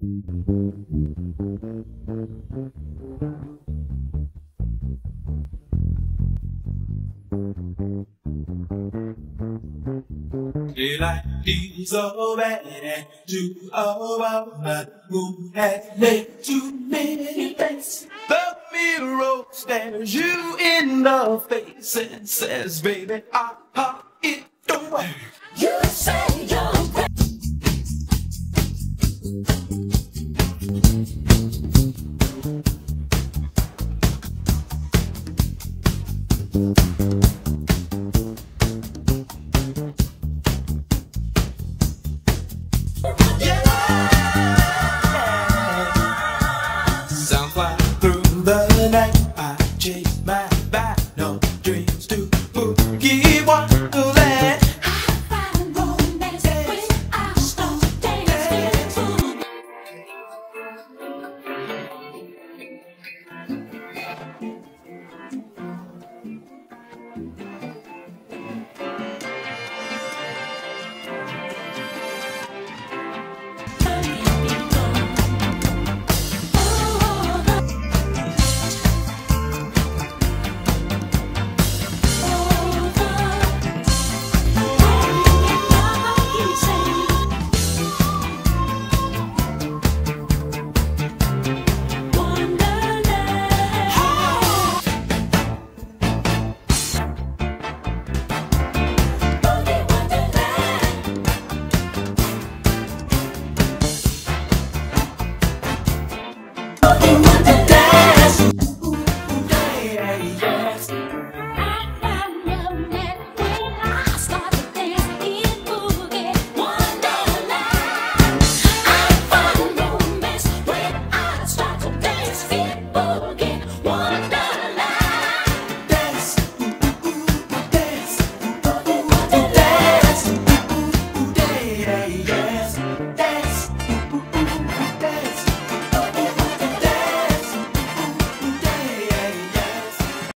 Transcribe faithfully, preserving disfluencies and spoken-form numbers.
Daylight is already too over. Who has made too many mistakes? The mirror stares you in the face and says, baby, ah, ah, it don't work. You say you're